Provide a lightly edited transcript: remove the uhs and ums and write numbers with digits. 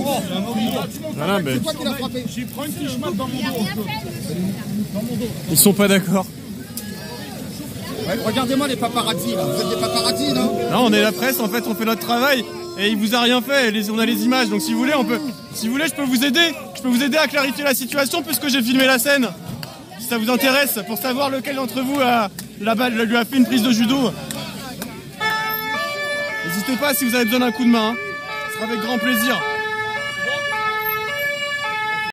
Voilà, mais... C'est toi qui l'as frappé. J'ai pris une tige mat dans mon dos. Ils sont pas d'accord. Ouais, regardez-moi les paparazzis là. Vous êtes des paparazzis, non? Non, on est la presse, en fait, on fait notre travail. Et il vous a rien fait, on a les images. Donc si vous voulez, je peux vous aider. Je peux vous aider à clarifier la situation puisque j'ai filmé la scène. Si ça vous intéresse, pour savoir lequel d'entre vous lui a fait une prise de judo. N'hésitez pas si vous avez besoin d'un coup de main. Ce sera avec grand plaisir.